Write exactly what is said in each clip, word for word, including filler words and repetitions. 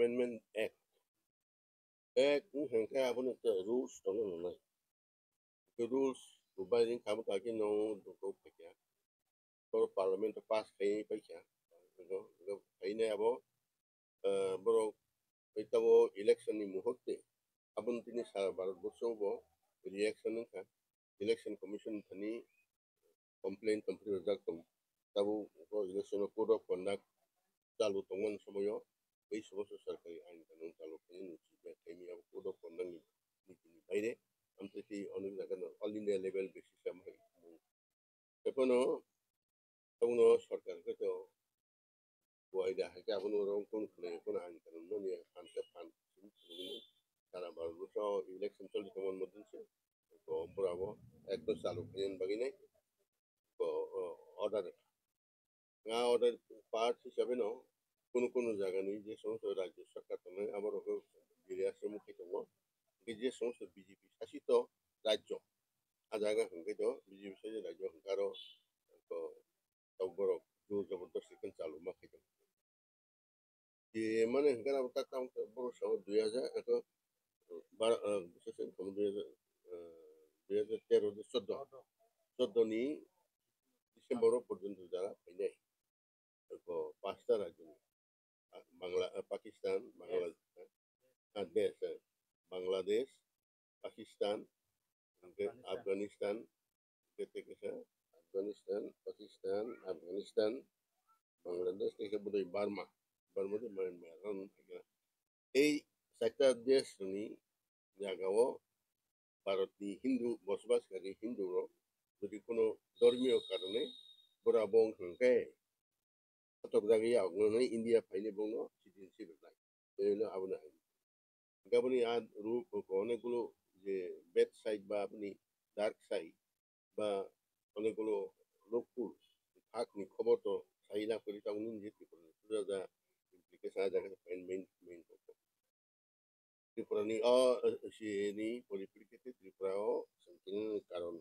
Amendment Act. Act cũng hàng cái abon cái rules đó nó này. Cái rules của bài đến khám cái cái nó được có phải cái. Có Parliament pass cái phải cái. Nó nó cái này abo. Uh, bro ito wo election ni muhote. Abon tini sa barat boso bo reaction ng ka. Election Commission tani complaint computer result tum. Tabu ko election code of conduct चालू तंगन समयो এই সমস্ত সরকারি আইন কানুন চালু করে নিচ্ছে আমি अब कोड ऑफ कंडक्ट नीति বাইরে আমরা কি অনেক জায়গা অল ইন্ডিয়া লেভেল বেসিসে আমরা এখনো কোনো সরকারকে তো ওয়াইডা হয় এখন ওরকম কোন কোন আইন কানুন নিয়ে আনতে পান সারা ভারতবর্ষ ইলেকশন চলছে তোমার মধ্যে তো বরাবর একদম চালু করেন বাকি নাই তো অর্ডার না অর্ডার পার্ট হিসাবে না কোনো কোনো জায়গা নেই যে সমস্ত রাজ্য সরকার তুমি আবার ফিরে আসছে মুখে তোমা যে সমস্ত বিজেপি শাসিত রাজ্য আর জায়গা হঙ্কে তো বিজেপি শাসিত রাজ্য হঙ্কারও তো বড় জোর জবরদস্তি কেন চালু মাখে তো যে মানে হঙ্কার আবার তার কাম বড় শহর দুই হাজার এত বারো বিশেষ দুই হাজার দুই হাজার তেরো চোদ্দ চোদ্দ নি ডিসেম্বর পর্যন্ত যারা পাই নাই তো পাঁচটা রাজ্য বাংলা পাকিস্তান বাংলাদেশ দেশ বাংলাদেশ পাকিস্তান আফগানিস্তান আফগানিস্তান পাকিস্তান আফগানিস্তান বাংলাদেশ থেকে বোধহয় বার্মা বার্মা মায়ানমার এই চারটা দেশ জায়গাও ভারতনি হিন্দু বসবাসকারী হিন্দুর যদি কোনো ধর্মীয় কারণে বড় বং হংকে কতক জায়গায় আগুন ইন্ডিয়া ফাইনে বঙ্গ সিটিজেনশিপ নাই এই হলো আপনার আইন আপনি আর রূপ অনেকগুলো যে ব্যাড সাইড বা আপনি ডার্ক সাইড বা অনেকগুলো লোকপুর থাকনি খবর তো সাই না করি তখন যেতে পারেন সুরা যা ইমপ্লিকেশন জায়গা মেইন মেইন মেইন ত্রিপুরানি অ সিনি পরিপ্রেক্ষিতে ত্রিপুরাও সংকীর্ণ কারণ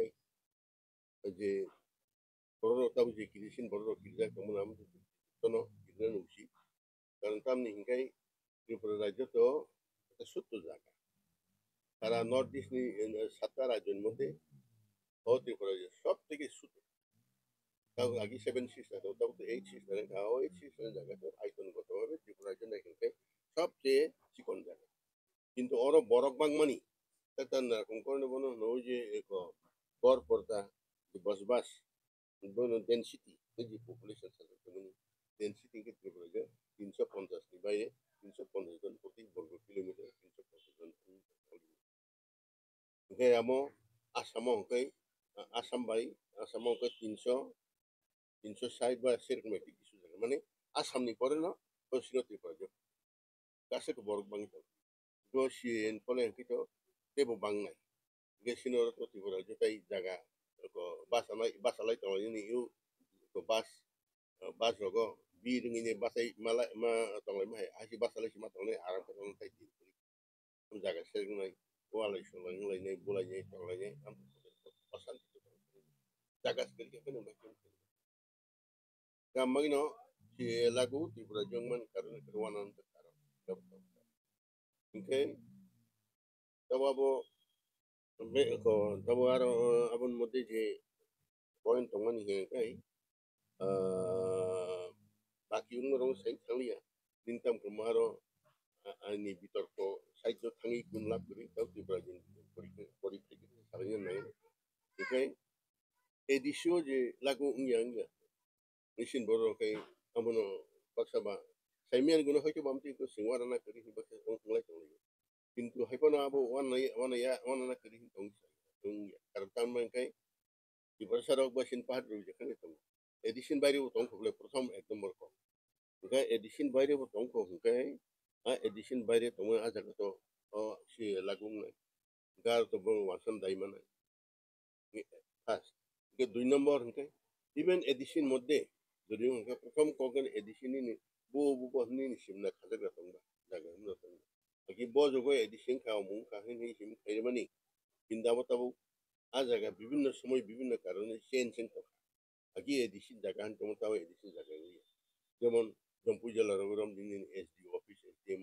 যে বড় তাবু যে কিরিসিন বড় কিরিজা কেমন আমাদের কোনো কিরিজা উচিত কারণ তামনি হিংকাই ত্রিপুরা রাজ্য তো একটা সত্য জায়গা তারা নর্থ ইস্ট সাতটা রাজ্যের মধ্যে ও ত্রিপুরা রাজ্য সব থেকে ছোট তাও আগে সেভেন সিস্টার তাও তো এইট সিস্টার তাও এইট সিস্টারের জায়গাতে আয়তনগতভাবে ত্রিপুরা রাজ্য এখানকে সবচেয়ে চিকন জায়গা কিন্তু ওর বরক বাংমানি তার নারকম করে বনো নৌ যে এক গড় পর্দা বসবাস ডেন্সিটি যে পপুলেশন ডেন্সিটি কে ত্রিপুরা রাজ্য তিনশো পঞ্চাশ নি বাইরে তিনশো পঞ্চাশ জন প্রতি বর্গ কিলোমিটার তিনশো পঞ্চাশ জন Okay, amo asamo okay asam bai asamo okay তিনশো তিনশো ষাট বা সেরকম একটি কিছু জায়গা মানে আসাম নি পরে না পশ্চিম ত্রিপুরা গাছে তো বরফ বাঙি তো সিন ফলে কিন্তু তেবো বাংনাই গেছিনো তো ত্রিপুরা যেটাই জায়গা বাসালাই বাসালাই তো ini ইউ তো বাস বাস রগো বি রিংনি বাসাই মালা মা তংলাই মাই আসি বাসালাই সিমা তংলাই আরাম করে তাই দি জায়গা সেরকম নাই ওয়ালাই সলাই লাইনাই বলাইনাই তংলাইনাই অশান্তি জায়গা সেরকম কেন বাকি Gamangino si lagu di Brajongan karena keruanan sekarang. Okay, tawa bo be ko tawa aro abon modi je point tongan ni kai ah baki umurong sai tanglia dintam kumaro ani bitor ko sai to tangi kunla kuri tau di Brajon kuri kuri kuri saranya nai okay edisio je lagu ngyang Mesin boro kai amono baksa ba saimian guno hoito bamti ko singwara na kari hi baksa ong nglai tong li কিন্তু হাইপনা আবো one নাই one ইয়া one না করি তং তং কারণ তার মানে কাই কি বর্ষারক বা সিন পাহাড় রই যেখানে তং এডিশন বাইরে তং হলে প্রথম এক নম্বর কম গায় এডিশন বাইরে তং কো গায় আ এডিশন বাইরে তং আজাগ তো ও সি লাগুং নাই গার তো বং ওয়াসন দাইমান ফার্স্ট গে দুই নম্বর হকে ইভেন এডিশন মধ্যে যদি হকে প্রথম কগন এডিশন নি বো বো বো নি সিমনা খাজা তং জায়গা হলো তং কি বজগো এডিশন খাও মুং কাহিনী হিম খাইমানি কিন্দাবো তাবো আ জায়গা বিভিন্ন সময় বিভিন্ন কারণে চেঞ্জ চেঞ্জ তো আগে এডিশন জায়গা হান তমতাও এডিশন জায়গা যেমন জম্পু জেলার রগরম দিন SD office SDM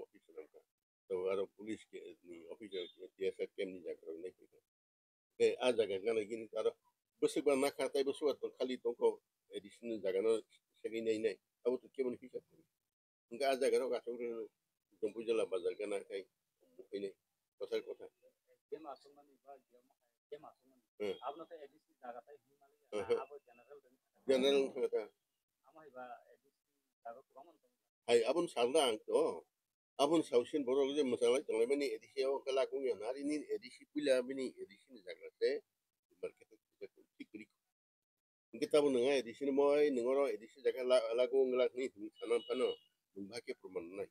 police ke ni officer T S R camp ni jaga nai ke a jaga gana gini taro besok ba nak katai besok atau kali tongko additional jaga no segi nai nai abu tu kemana hisap enggak a jaga no kasih orang jumpu jala bazar gana kai ini pasal kota dia masuk mana iba dia masuk mana abu nanti edisi jaga tai himali abu general general kata ama iba edisi jaga kurang hai abun salda angto abun sausin borok je masalah tong mani edisi o kala kung ya nari ni edisi pila bini edisi ni jaga te market te tikri kita bun nga edisi ni moy ngoro edisi jaga la kung la ni sanan pano dumbake perman nai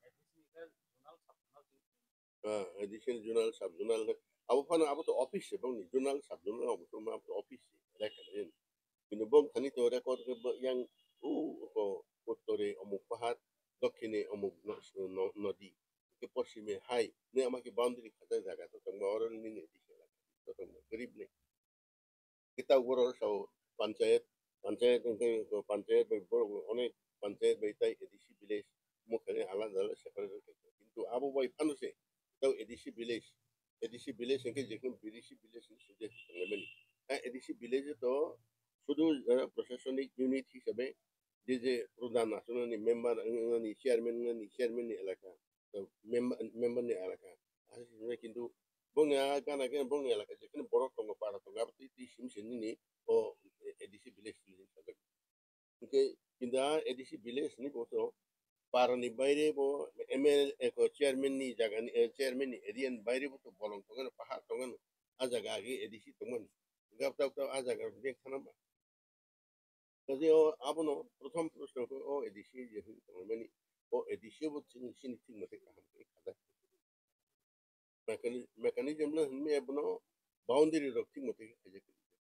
ah edisi jurnal sub jurnal abu pano abu to office se bang ni jurnal sub jurnal abu to ma office rekan ini bom tani to record yang u ko kotore omuk pahat dokine omuk nodi ke posime hai ne amaki boundary khata jaga to tong oral ni ni to tong garib ne kita ugoro so panchayat panchayat ko panchayat bor onek panchayat baitai edisi village mukhane alada alada separate কিন্তু abu boy panuse to edisi village edisi village ke jekun edisi village ni suje ngemeni edisi village to শুধু প্রশাসনিক unit হিসেবে যে যে প্রধান আসলে member ni chairman ni chairman এলাকা member member ni এলাকা আসলে কিন্তু বঙ্গা গানা গানা বঙ্গা এলাকা যেখানে বড় টঙ্গ পাড়া টঙ্গ আপনি তি সিমসেনি ni o edisi village হিসেবে কিন্তু কিন্তু edisi village ni বতো পাড়া ni বাইরে বো এমএল এক চেয়ারম্যান ni জায়গা ni চেয়ারম্যান ni এরিয়ান বাইরে বতো বলং টঙ্গ পাহাড় টঙ্গ আ জায়গা আগে edisi টঙ্গ গাব তাও তাও আ জায়গা দেখছানা Kasi o abo no prothom proshno ko o edisi je hin mani o edisi bo chin sin tin mate kaham ke kada mechanism na hin me abno boundary rok tin mate kaje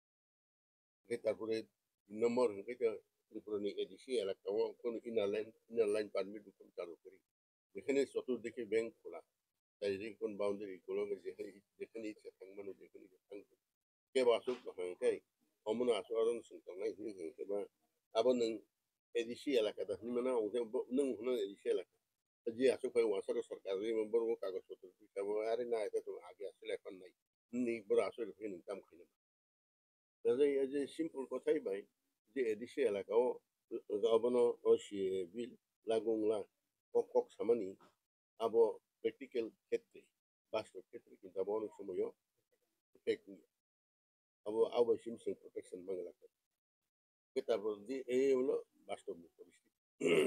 ke tarpore number ke ta tripurani edisi ala ka o kono inner line inner line permit ko chalu kori যেখানে চতুর্দিকে bank খোলা তাই কোন boundary গুলো যেখানে যেখানে ইচ্ছা থাকবে যেখানে থাকবে কে বাসুক হাঙ্কাই অমন আচরণ সুতরাং হিং বা abo nang edisi elaka da ni mana o nang hono edisi elaka je aso kai wasaro sarkar ri member ko kagos potro ta bo are na eta to age asle এখন নাই ni bor aso ri fin tam khine daje এই যে simple কথাই ভাই যে edisi elaka o abono o shi bil lagungla kok kok samani abo practical ক্ষেত্রে বাস্তব ক্ষেত্রে কিন্তু abo অনেক সময়ও effect abo abo simple protection Bangla তারপর যে এই হলো বাস্তব পরিস্থিতি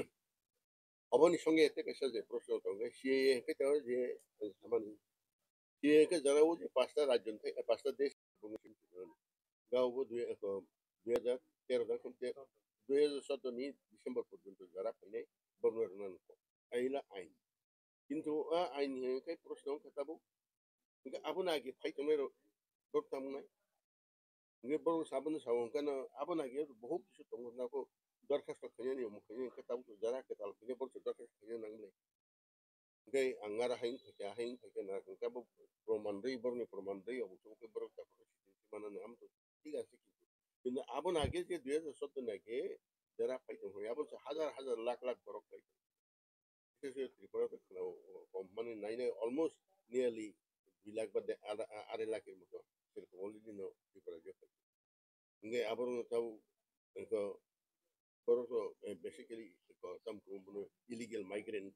অবনীর সঙ্গে এতে পেশা যে প্রশ্ন সঙ্গে সে যে সামান্য সে যারা ও যে পাঁচটা রাজ্য থেকে পাঁচটা দেশ গাঁও দুই দুই হাজার তেরো এখন দুই হাজার চোদ্দ নি ডিসেম্বর পর্যন্ত যারা ফেলে বর্ণনা আইলা আইন কিন্তু আইন প্রশ্ন খেতাবো আপনা আগে ফাইতমের ধরতাম না 이게 바로 사분의 사원가는 아버나게 बहुत কিছু তোমাকে দরখাস্ত খেয়ে নিও মুখে কেতাব যারা কেতাল থেকে বলছে দরখাস্ত খেয়ে নাংলে গে আঙ্গারা হাইন থেকে হাইন থেকে না কেতাব প্রমাণ দেই বর্ণে প্রমাণ দেই অবশ্যই বড় তারপরে মানে নাম তো ঠিক আছে কিন্তু কিন্তু আবন আগে যে দুই হাজার চোদ্দ নাগে যারা পাইতো হয় আবন হাজার হাজার লাখ লাখ বড় পাইতো বিশেষ ত্রিপুরা মানে নাইনে অলমোস্ট নিয়ারলি দুই লাখ বা আড়াই লাখের মতো সেরকম অলরেডি নো ত্রিপুরা যে Nge abang tahu engkau baru so basically engkau tam kumpulan illegal migrant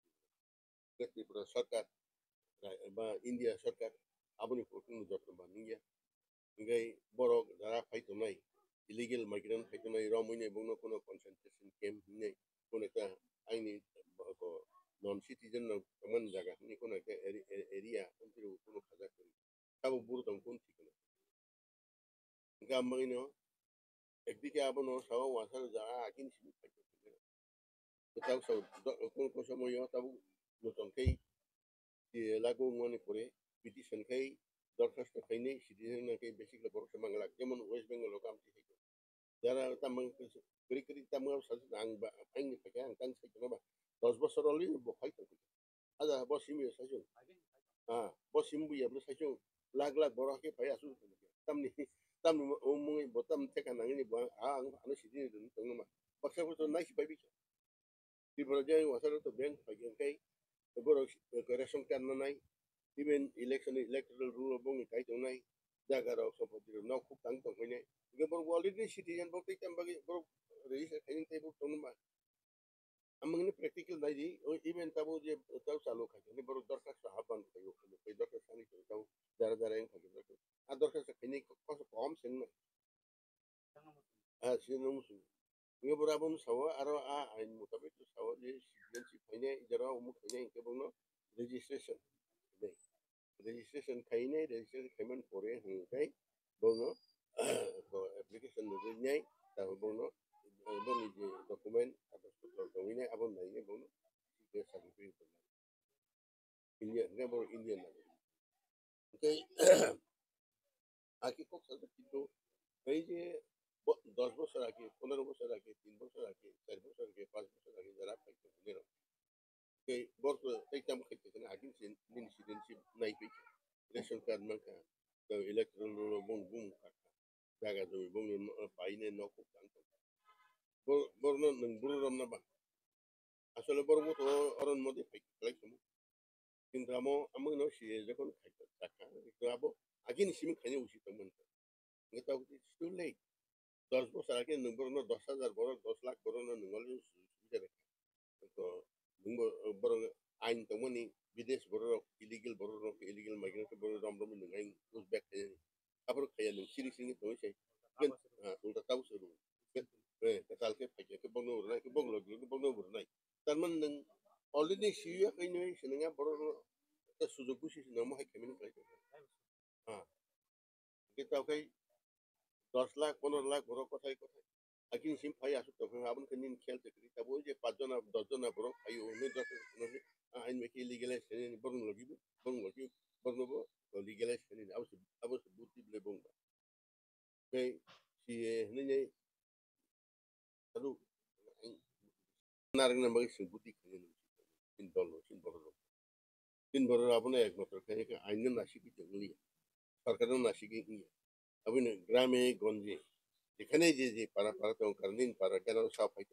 ke Tripura sarkar ba India sarkar abang itu pun jauh terbang India ngai borok darah fight tunai illegal migrant fight tunai ramai ni bungno kono concentration camp ni kono ta aini ko non citizen na teman jaga ni kono ke area untuk kono kaza kori tahu buru tam kun ঠিক না Gamang ini একদিকে আবনো Sao ওয়াসার যারা আকিন সিমি পাইতো তাও Sao কোন কোন সময় তাও নতুন কেই লাগু মনে করে পিটিশন কেই দরখাস্ত খাইনি সিটিজেন নাকি বেসিক্যালি বড় সমাঙ্গলা যেমন ওয়েস্ট বেঙ্গল কামটি হইতো যারা তামাং করি করি তামাং সাথে আং বা আইনি থাকে আং তাং সাইতো না দশ বছর অলই বহাইতো আদা বসিমি সাইছো হ্যাঁ বসিম বুইয়া সাইছো লাখ লাখ বড় কে পাই আসু তামনি tam umum botam teka nang ini buang ah ano sini dun tong nama paksa ko to nice baby di proje wasaro to bank pagi kai to boro ko ration kan na nai even election electoral rule bong kai to nai jaga ro support no khuk tang to ne ge bor already citizen bok tai bagi bor register kai tai bok to ma amang ni practical dai di even tabo je taw salo khai ni bor dorka sa haban kai yo kai dorka sa ni taw dara dara en khai dorka a dorka sa kai ni ko kom sen na a sin no musu ge bor abon sawa aro a ain mutabik sawa je citizenship kai ne jara umu kai ne ke bong no registration registration kai ne registration payment pore hang kai bono ko application no nyai ta bono bono je document atau to ini abon nai ne bono ke certificate India ne bono Indian na kai aki kok sa itu kai je দশ বছর আগে পনেরো বছর আগে তিন বছর আগে চার বছর আগে পাঁচ বছর আগে যারা খাইতে দিল kai bor kai tam kai te na agin sin nin citizenship nai pe ration card man ka to electoral bong bong ka jaga do bong pai ne no ko kan bor bor no nang bor ram na ba আসলে বড় মতো অরণ মধ্যে খাইতে কিন্তু আমো আমো no si যখন খাইতে টাকা কিন্তু আবো আগিন সিম খাইনে উচিত মন এটা ইটস টু লেট দশ বছর আগে নম্বর no দশ হাজার বড় দশ লাখ বড় no নঙ্গল সুবিধা তো বড় আইন তো মনি বিদেশ বড় ইলিগাল বড় ইলিগাল মাইগ্রেন্ট বড় রম রম নঙ্গাই উজবেক আবার খাইয়া নং সিরি সিরি তো সেই উল্টা তাও শুরু eh kasal ke pake ke bong no na ke bong lo ke bong no bur nai tan man nang already siya kay no sinanga boro ta sujog busi sinang mo hay kemin kay ha kita kay দশ লাখ পনেরো লাখ বড় কথাই কথা আকিন সিম phi আসুক তখন আপন Canin খেলতে করি তা বই যে পাঁচজন দশ জন বড় ফাই অন্য দশ আইন মেকি লিগেলাইজ সেনে বরং লগিব বরং লগি বরং লিগেলাইজ সেনে আবস আবস বুদ্ধি বলে বং kay si hne aduh naring na maging singguti kayo sin dolo sin boro sin boro আপনি একমাত্র খাই আইন নাসিকি জঙ্গলি সরকার নাসিকি আপনি গ্রামে গঞ্জে যেখানে যে যে পাড়া পাড়া তো কারণ পাড়া কেন সব হয়তো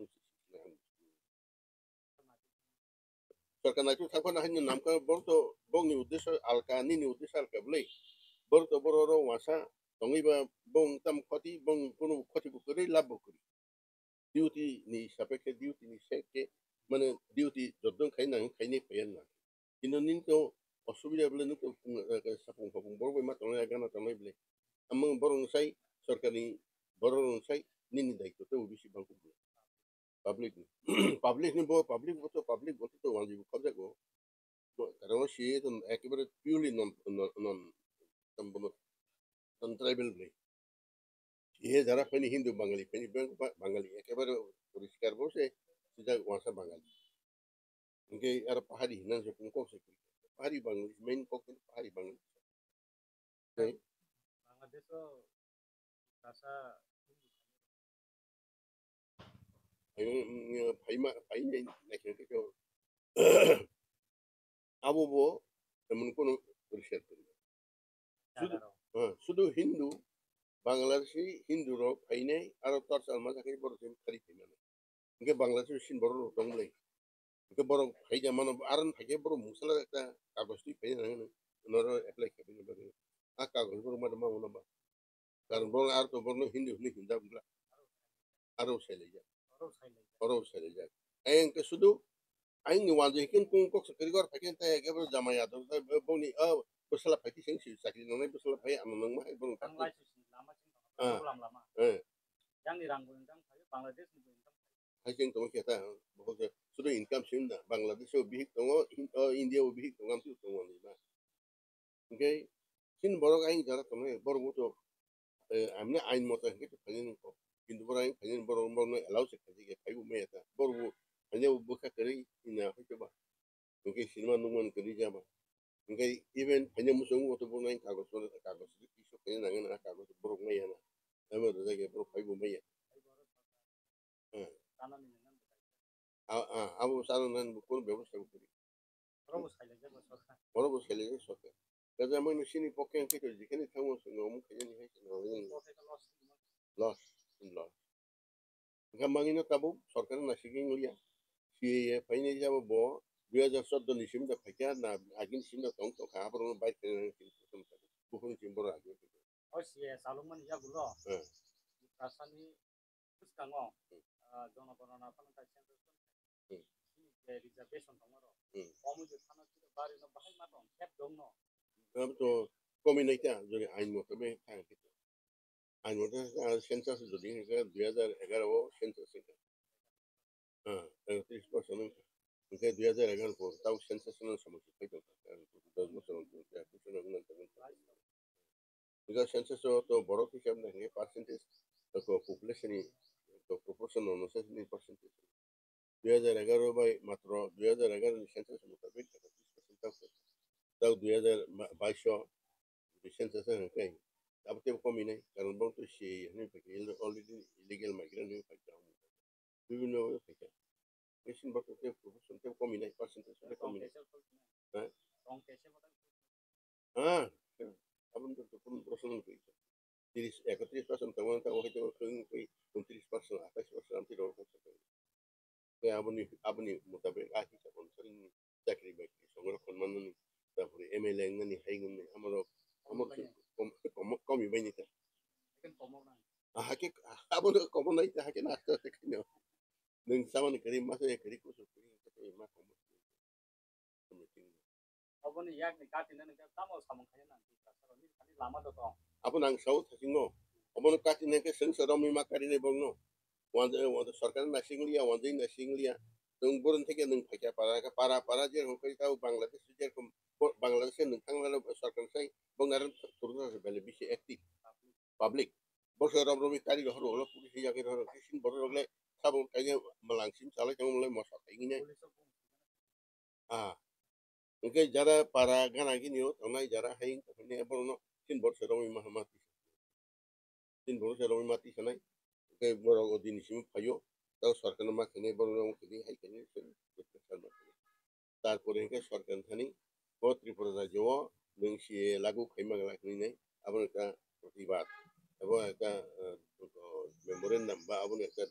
সরকার নাচু থাকো না হাইন নাম কা বড় তো বংনি উদ্দেশ্য আলকা নিনি উদ্দেশ্য আলকা বলে বড় তো বড় র ওয়াসা দঙ্গিবা বং তাম ক্ষতি বং কোনো ক্ষতি করে লাভ করে ডিউটি ni সাপেক্ষে ডিউটি ni সেকে মানে ডিউটি যদ্দন খাই না খাইনি পাইন না কিন্তু নিন তো অসুবিধা বলে নুক সাপং সাপং বড় বই মা তলে গানা তলে বলে আমং বড় সাই সরকারি বড় সাই নিনি দায়িত্ব তো বেশি বাং করে পাবলিক পাবলিক নি বড় পাবলিক বতো পাবলিক বতো তো ওয়াজি কবজা গো কারণ সে তো একেবারে পিওরলি নন নন সম্পূর্ণ নন ট্রাইবাল বলে ये जरा फनी हिंदू बंगाली फनी बंगाली एकेबारे परिष्कार बसे सुजा वासा बंगाली उनके यार पहाड़ी हिंदू से उनको से पहाड़ी बंगाली मेन कोक पहाड़ी बंगाली बांग्लादेश तो भाषा ayo paima paima nakin ke abo bo temen kono परिष्कार करी শুধু হিন্দু বাংলাদেশি হিন্দু রক ফাইনে আর তার সালমা থাকে বড় সেম খালি ফাইনা ইনকে বাংলাদেশি সিন বড় দংলাই ইনকে বড় ফাই জামানো আরন থাকে বড় মুসলা একটা কাগজ তুই ফাইনা না নর এপ্লাই খাবিনা বারে আ কাগজ বড় মাদ মা মনা বা কারণ বড় আর তো বড় হিন্দু হলি হিন্দা বলা আরো সাইলে যা আরো সাইলে যা এনকে শুধু আইন ওয়াজে কিন কোন কক সকরি গর ফাইন তাই একে বড় জামায়া তো বনি আ বসলা ফাইতি সিং সি সাকরি ননে বসলা ফাই আমন মা বড় lama-lama. Yang dirangkul income saya Bangladesh itu income. Hasil tong kita bahwa sudah income sih na Bangladesh lebih tong India lebih tong am tu tong ni na. Okay, sin borok aing jarak tong borok itu amne ain mota gitu panin ko. Kintu borok aing panin borok borok allow se kaji ke payu me ta. Borok hanya buka keri ina itu ba. Okay, sinma nungan keri jama. Okay, even hanya musuh itu borok aing kagos borok kagos itu isu panin nangan kagos borok me ya na. Amo tu ke borok payu me ya. Abu সাধারণ কোন ব্যবস্থা করি বড় বসাইলে সরকার কাজে আমি মেশিনি পক্ষে থেকে যেখানে থামো অমুক খাইনি হয়েছে লস লস গামাগিনো তাবো সরকারের না শিখিং লিয়া সিএ ফাইনে যাব ব 두이하जार 쏟던 이십니다. 백야 나 아긴 심다 동또 가버는 바이트는 좀 부분 짐보라 아주. 어시에 살롱만 이야 불러. 예. 라산이 부스강어. 아 전화번호나 파는다 센터. 응. 이 리저베이션 동으로. 응. 어무지 하나 주 바리는 바할 마동 캡 동노. 그럼 또 고민이 있다. 저기 아니 뭐 그러면 당했겠죠. 아니 뭐 센서스 저기 그 두이하जार 에가라고 센서스니까. 어. 그 तीस परसेंट 그게 두이하जार 에가라고 뭐 따고 센서스는 সমস্যা 되죠. দশ বছর অন্তর কিছু না 그러니까 센서스 또 বড় হিসাব না হে পার্সেন্টেজ তো পপুলেশনই তো প্রপোর্শন অনুসারে পার্সেন্টেজ দুইহাজার এগারো বাই মাত্র দুইহাজার এগারো সেন্সাস মোতাবেক তিরিশ পার্সেন্ট তাও তাও দুইহাজার বাইশ সেন্সাসে হ্যাঁ তারপর তেও কমই নাই কারণ বলতো সেই অলরেডি ইলিগেল মাইগ্রেন্ট হয়ে পাইতাম বিভিন্ন থেকে মেশিন বলতে প্রপোর্শন তেও কমই নাই পার্সেন্টেজ কমই নাই হ্যাঁ হ্যাঁ আপনি তো কোন প্রশ্ন করেছেন তিরিশ একত্রিশ পার্সেন্ট তেমন তাও হয়তো উনত্রিশ পার্সেন্ট আঠাশ পার্সেন্ট আমি রোল করতে পারি aboni aboni mutabe ahi sa kon sering chakri bakri songro kon manuni tapore mla ngani haingni amaro amor kom kom komi bani ta लेकिन कमो ना ah hake abono komo nai ta hake na ta kino nung saman kari masa ya kari ko so kari ta ma komo 어머니 약 니까지는 그 담어 사면 그냥 안 돼. 그래서 니 खाली 라마도 또 abon ang sau thasingo abono katine ke seng saromi makarine bongno wanda wanda sarkar na singlia wanda na singlia nung buron থেকে nung fakya para ka para para je ko tahu Bangladesh je ko Bangladesh nung tangla sarkar sai bongaran turna bele bisi active public bosor romi kari horo holo pulis ya ke horo kisin bor rogle sabo kaya malangsim sala jang mulai mosa ingine ah Oke jara para gana gini yo tonai jara haing ini abono sin bor romi mahamati sin bor romi mati sanai ke boro odini sim payo তাও সরকার মা কেনে বড় রকম কেনে high কেনে তারপরে কে সরকার Thani ও ত্রিপুরা রাজ্য নংসি লাগু খাইমা লাখনি নাই আবার একটা প্রতিবাদ এবং একটা মেমোরেন্ডাম বা আবার একটা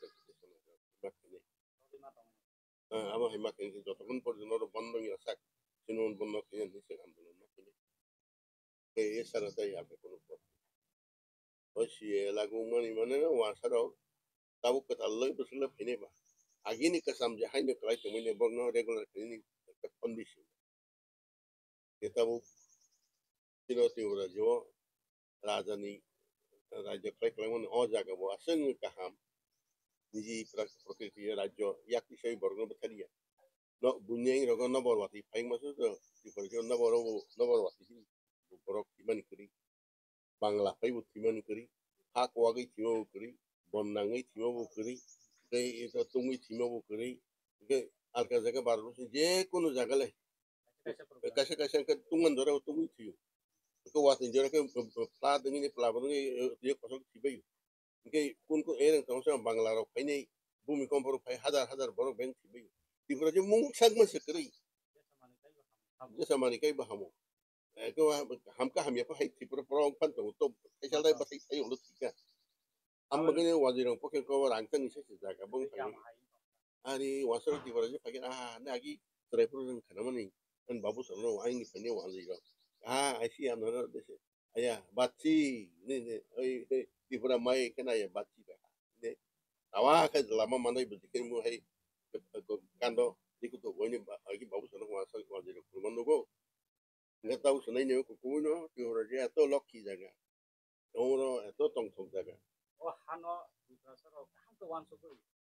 আমার হাইমা কেনে যতক্ষণ পর্যন্ত বন্ধ নিয়ে থাক সিনোন বন্ধ কেনে নিচে আন্দোলন না কেনে এই সারা তাই আপনি কোনো ওই লাগু মানে মানে ওয়াসারাও tahu kata Allah itu sudah ini bah. Agini kesam jahay ni kelai cuma ni borno regular ini kondisi. Kita bu tiro tiro rajo raja ni raja kelai kelai mana oh jaga bu asing kaham. Niji prokriti rajo yak isai borno berkali ya. No bunyi ini rogo no borwati. Paling masuk tu di pergi no boro no borwati sini. Borok timan kiri. Bangla pai bu timan kiri. Hak wagi timan kiri. bondangi timo bukuri ke itu tungi timo bukuri ke alka jaga baru je kono jaga le kasih kasih ke tungan dora tungi tio ke watin jora ke pla dengi pla dengi dia kosong tiba yu ke kun kun ereng tong sama bangla ro ini bumi kompor pai hadar hadar borok beng tiba yu tiba aja mung sak mas sekeri jasa mani kai bahamu ke hamka hamya pa hai tiba pro pan tong to kasih lai batai ayo lu tiga amma gani wazirang poken ko rangtan isa sa jaga bong ani wasara di baraje pakin ah nagi driver ng kanamani kan babu sarno ai ni pene wazira ah I see am no dese aya batsi ni ni oi di pura mai kana ya batsi ba ne awa ka lama manai bikin mu hai kando dikuto woni agi babu sarno wasara wazira kumando go nggak tahu senai ne ko kuno di baraje to lokki jaga oro to tong tong jaga 어 한어 이거서로 한도 완수고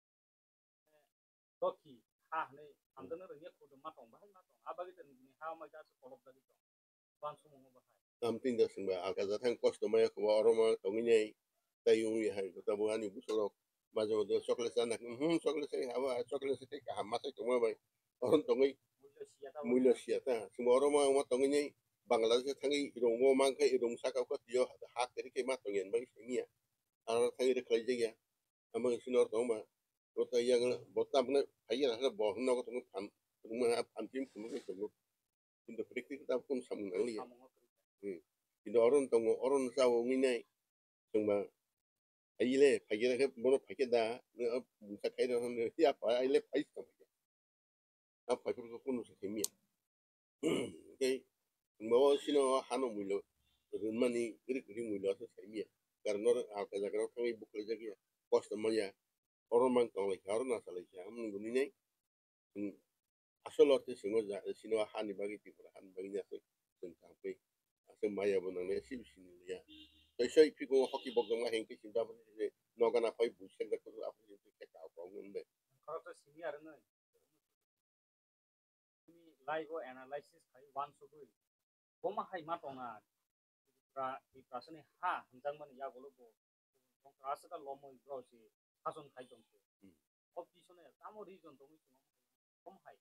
도키 하네 안드는 게 코도 마통 바 마통 아바기 때는 하마 자스 콜업다리 또 완수 먹어 봐 Something that sing ba akaza tang customer ko oroma tongi tayo yi hai ko tabu ani busoro majo do chocolate sana hm chocolate sai hawa chocolate sai ka hamma sai tomo ba oron tongi mulyo siata sing oroma ma tongi Bangladesh tangi irongo mang ka irong saka ko tiyo ha keri ke ma tongi ba singia ara tangi de klaje ya amang sinor toma ko ta yang botam ne ayen ha bo no ko tongi pam ma am tim ko ko ko কিন্তু practice ta pun sam ngali ya কিন্তু 어른 동거 어른 싸워 ngine 정말 아이래 파기라 해 뭐로 파기다 무사 카이다 하는 야 봐 아이래 파이스 apa itu pun usah kemia okay bawa sini hano mulu rumani giri giri mulu asal kemia karena orang kerja kerja orang ibu kerja kia kos temannya orang mang tong lagi orang asal lagi am guni nih asal orang sini sini hani bagi tipu hani bagi ni asal tentang apa asal maya bunang ni sih sini ya saya ikut hoki bogang lah hengki cinta pun sih nogan apa ibu sih enggak tu apa sih kita apa ngombe kalau tu sini ada nih ini live analysis kai one suku goma hai matonga pra di prasani ha hentang man ya golo bo kong prasa ka lomo ibro si hason khai tong se option ya tamo reason tong si gom hai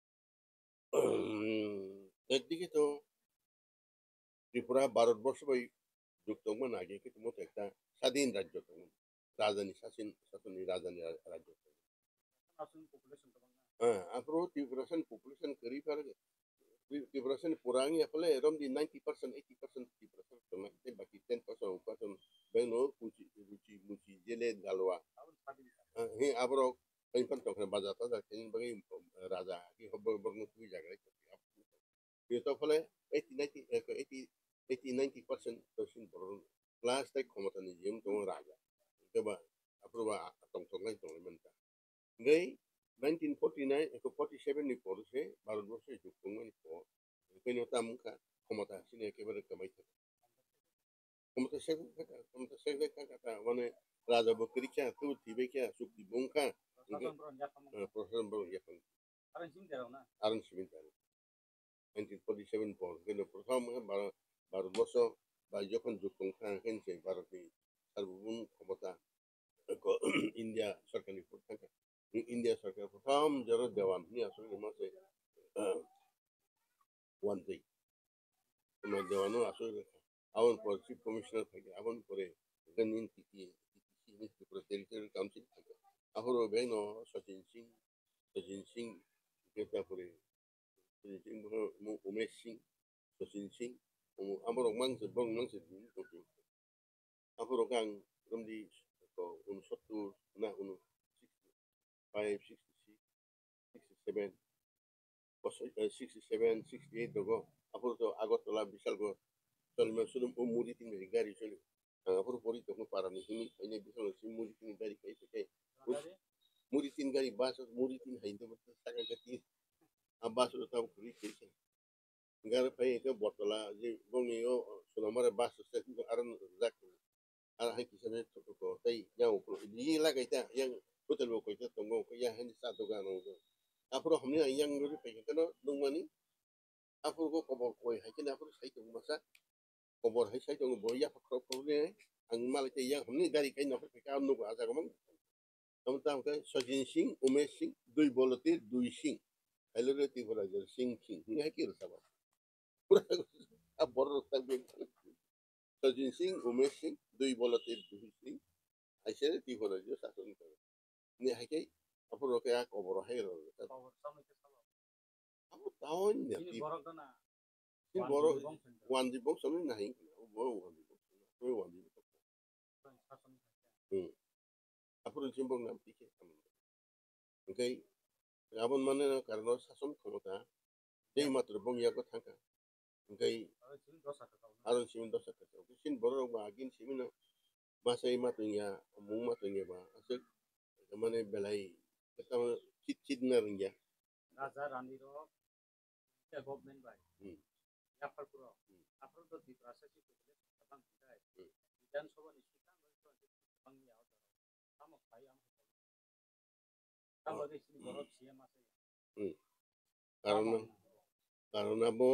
একদিকে তো ত্রিপুরা ভারতবর্ষ বই যুক্তমান আগে কিন্তু মতো একটা স্বাধীন রাজ্য তখন রাজধানী শাসন শাসনী রাজধানী রাজ্য hason population to bang হ্যাঁ আপরো ত্রিপুরাশন পপুলেশন করি পারে ত্রিপুরাশন পুরাঙ্গি আপলে এরম দি ninety percent eighty percent ত্রিপুরাশন তো না বাকি ten percent percent বেনো কুচি রুচি মুচি জেলে গালওয়া tahun tadi হে আপরো পেনপন তো বাজার তো দেখেন বাকি রাজা কি হবর বর্ণ তুই জায়গায় itu fale eighty ninety eighty eighty ninety percent persen boron plus tay ক্ষমতা ni jim tong raja coba aproba tong tong ngai tong menta ngai nineteen forty-nine ke forty-seven ni polse ভারতবর্ষে যুক্তং ni po keno tamka ক্ষমতা sini একেবারে কামাই থাকে ক্ষমতা শেখ ক্ষমতা Sheikh kata মানে রাজা বকরিকা tu tibeka sukti bongka hason bro ya kamu প্রশাসন বড় এখন aran sini dero na আরন সিমিন্টার nineteen forty-seven পর কিন্তু প্রথম ভারতবর্ষ বা যখন যুক্তরাষ্ট্র হয়েছে ভারতের সার্বভৌম ক্ষমতা ইন্ডিয়া সরকারের উপর থাকে ইন্ডিয়া সরকার প্রথম যারা দেওয়ান নিয়ে আসলে মাসে ওয়ান ডে দেওয়ানো আসলে আবার পর চিফ কমিশনার থাকে আবার পরে গণিন টিকি ত্রিপুরা টেরিটরিয়াল কাউন্সিল থাকে আবার বেন সচিন সিং সচিন সিং যেটা পরে umesh sing sochin sing amoro mangse bong mangse din to amoro kang rumdi ko un sottu na un sixty-five sixty-six sixty-seven sixty-seven sixty-eight dogo apuro to agotola bisal go tolme sulum o muri tin gari soli apuro pori to para ni hini ene bisal sim muri tin gari kai kai muri tin gari bas muri tin hainde betul saga gati abas to tam kuri kai Negara pay itu botola je bongi yo sonomare bas se aran zak ara hai kisane to ko tai yang ko di la kaita yang betul ko itu tonggo ko ya hen sa to gano ko apro हमने yang ngori pay kano nungmani apro ko kobor ko hai kina apro sai to masa kobor hai sai to boya pakro ko ne ang mal ke yang हमने gari kai no ka ka no ko asa ko mang tam tam ka sojin sing umesh sing dui bolote dui sing helore ti bora jer sing sing ni hai ki rasa a borro también sojin sing umesh sing dui bolote dui sing aise ti bora jo sa to ni hai kai apro ke a kobor hai ro power sama ke sama apo taon ni ini ti borok na ti boro wan di bong sami nahi bo wan di bong ko wan di hason hmm apro jimbong nam ti ke okay abon mane karno sason ক্ষমতা যেই মাত্র বং ইয়াকো থাকা okay aran sini dosa ka kau aron simin dosa ka okay sin boro ba agin simin masai matu ya mung matu ya ba asik mane belai kata chit chit na ringya raja rani ro ya government bai hmm ya puro apro to di prasa si population bang dai dan soba ni kita ngai to bang ya tamo khai am tamo de sini borok sia masai hmm karena karena bo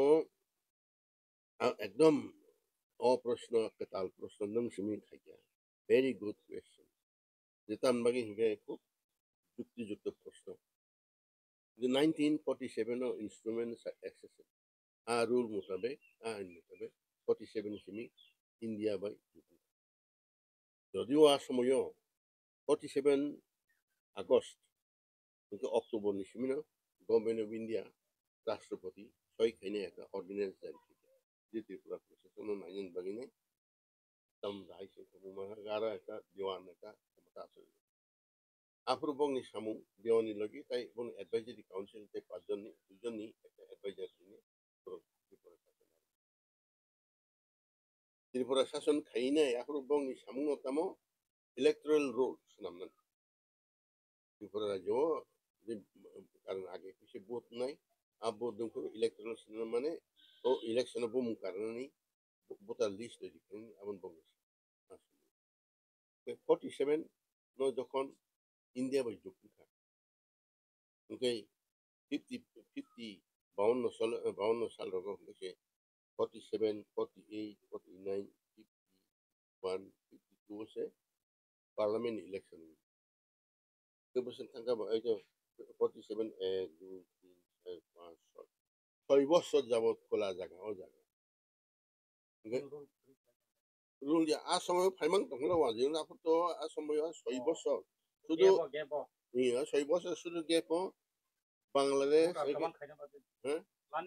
একদম অপ্রশ্ন কেতাল প্রশ্ন নং সিমি খাইয়া very good question যেটা আমাকে হিগে খুব যুক্তিযুক্ত প্রশ্ন যে nineteen forty-seven ও ইনস্ট্রুমেন্টস এক্সেসিভ আ রুল মোতাবেক আ আইন মোতাবেক forty-seven সিমি ইন্ডিয়া বাই যদিও আ সময় forty-seven আগস্ট কিন্তু অক্টোবর নিসিমিন গভর্নমেন্ট অফ ইন্ডিয়া রাষ্ট্রপতি সই খাইনে একটা অর্ডিন্যান্স জারি di Tripura Proseso nainin bagine tam dai se ko mga gara ka diwan ka kamata so Afro bong ni samung bioni lagi tai bong advisory council te pajon ni tujon ni advisor ni Tripura শাসন খাইনে afro bong ni samung tamo electoral rules namnan Tripura rajo karan age kisi vote nai abo dungko electoral মানে ও election bom karena ni voter list তৈরি করেন এমন বঙ্গ forty-seven no যখন India বাই যুক্তি থাকে ওকে fifty fifty বাউন্ন সাল বাউন্ন সাল রকম হয়েছে forty-seven forty-eight forty-nine fifty-one fifty-two সে পার্লামেন্ট ইলেকশন কেবসন থাকা এই যে forty-seven এক দুই তিন চার পাঁচ ছয় ছয় বছর যাবত খোলা জায়গা ও জায়গা রুল যে আ সময় ফাইমান তখন ওয়াজিও না তো আ সময় ছয় বছর শুধু iya ছয় বছর শুধু গেপ বাংলাদেশ হ্যাঁ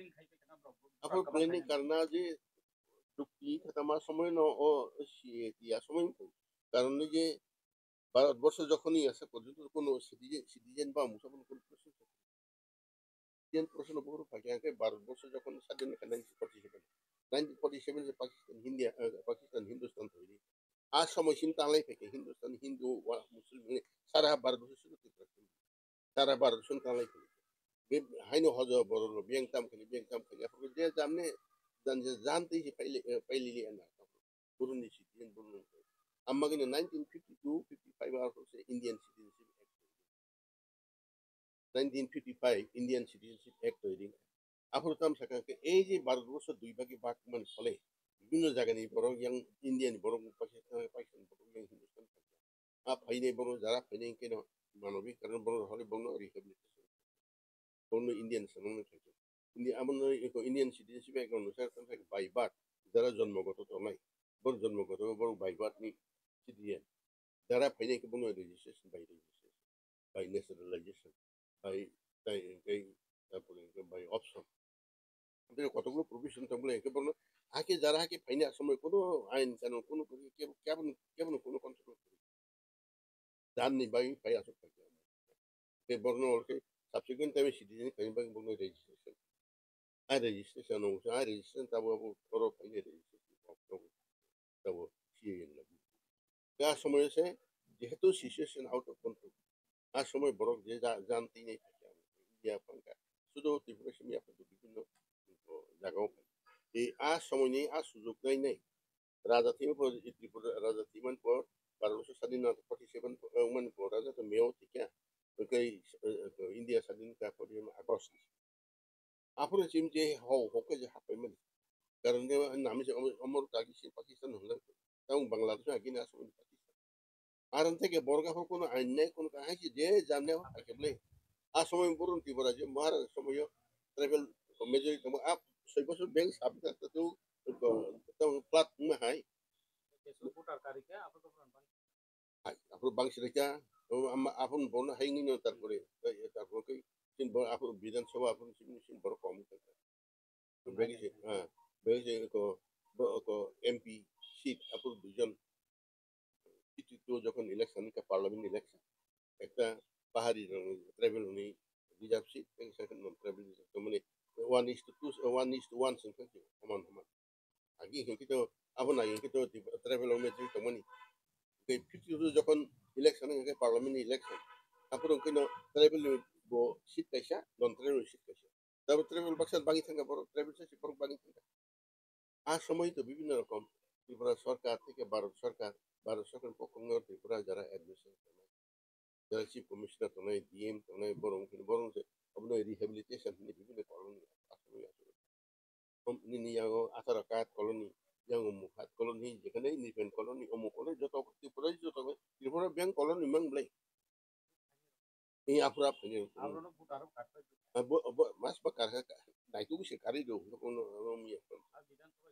apa planning karena je dukti kata সময় ন ও ইয়া সময় কারণ যে ভারতবর্ষ যখনই আসে পর্যন্ত কোনো সিটিজেন সিটিজেন বা মুসলমান কোন প্রশ্ন সিটিজেন প্রশ্ন বহু থাকে আগে ভারতবর্ষ যখন স্বাধীন nineteen forty-seven nineteen forty-seven যে পাকিস্তান ইন্ডিয়া পাকিস্তান হিন্দুস্তান তৈরি আর সময় চিন্তা আলাই থেকে হিন্দুস্তান হিন্দু মুসলিম সারা ভারতবর্ষ সারা ভারত চিন্তা আলাই থেকে haino hojo borolo biang tam kali biang tam kali apa dia jamne dan janti si paili paili li ana burun ni citizen burun amma gini nineteen fifty-two fifty-five also say Indian Citizenship Act nineteen fifty-five Indian Citizenship Act তৈরি আপর তাম সাকা এই যে ভারতবর্ষ দুই ভাগে ভাগ মানে ফলে বিভিন্ন জায়গা নিয়ে বড় ইয়াং ইন্ডিয়ান বড় পাকিস্তান পাকিস্তান বড় ইয়াং হিন্দুস্তান আ ফাইনে বড় যারা ফাইনে কেন মানবিক কারণ বড় হলে বড় রিহাবিলিটেশন কোনো ইন্ডিয়ান সামনে থাকে কিন্তু এমন ইন্ডিয়ান সিটিজেনশিপ এক অনুসারে থাকে বাইবাট যারা জন্মগত তো নাই বড় জন্মগত বড় বাইবাট নি সিটিজেন যারা ফাইনাকে বড় registration by registration by naturalisation by তাই এই তারপরে বাই অপশন আমাদের কতগুলো প্রভিশন থাকলে একে বললো আগে যারা আগে ফাইনার সময় কোনো আইন কানুন কোনো কেমন কেমন কোনো কন্ট্রোল করে জাননি বাই ফাই আসক থাকে বর্ণ subsequent time citizen kami bang bang registration ay registration no ay registration tabo abo oro kami registration tabo siyen lagi ya সময় এসে যেহেতু সিচুয়েশন আউট অফ কন্ট্রোল আর সময় বড় যে জানতেই নেই থাকে ইন্ডিয়া পাঙ্কা শুধু ত্রিপুরা সীমি আপনাদের বিভিন্ন জায়গাও এই আর সময় নেই আর সুযোগ নেই নেই রাজা থিম ত্রিপুরা রাজা থিমান পর বারো বছর স্বাধীনতা forty-seven উমান পর রাজা তো মেয়েও থেকে kay India sadin ka po yung agos. Apo na sim je ho ho ka je hapay man. Karon nga namin sa amor tagi si Pakistan hong lang. Tawang Bangladesh na gina sa Pakistan. Aran থেকে বর্গা হো কোনো আইন নাই কোনো কাহিনী আছে যে জানে একেবারে আর সময় বলুন কি বলা যে মার সময় ট্রাভেল মেজরিটি তোমার আপ ছয় বছর ব্যাংক সাবজেক্ট তো তো প্লাট মে হাই ভোটার কারিকে আপনি তো হাই আপনি বাংলাদেশ আপন বর্ণ হাইনি না তারপরে তারপর কই সিন আপন বিধানসভা আপন সিন সিন বড় কম থাকে বেগেছে হ্যাঁ বেগেছে কো কো এমপি সিট আপন দুজন তো যখন ইলেকশন কা পার্লামেন্ট ইলেকশন একটা পাহাড়ি ট্রাভেল উনি reserve seat second non tribal তো মানে one is to two one is to one সংখ্যা সমান সমান আগে কিন্তু আপন আগে কিন্তু ট্রাভেল উনি তো মানে fifty যখন ইলেকশন এর পার্লামেন্ট ইলেকশন আপন কিন্তু travel bo sit kaisa non travel sit kaisa তারপর ট্রাভেল বাক্সার বাকি থাকা বড় ট্রাভেল শেষে বড় বাকি থাকা আর সময় তো বিভিন্ন রকম ত্রিপুরা সরকার থেকে ভারত সরকার ভারত সরকার পক্ষ থেকে ত্রিপুরা যারা অ্যাডমিশন যারা চিফ কমিশনার তো নয় ডিএম তো নয় বরং বরং আপনার রিহ্যাবিলিটেশন বিভিন্ন কলোনি আসলে আসলে ini yang asal rakyat koloni yang umuhat koloni যেখানে নিবেন koloni অমুক koloni যত ত্রিপুরা যত Tripura bank koloni memang boleh ini apura ini আপনারা voter card mas bakar nah itu bisa kari do untuk romi আর বিধানসভা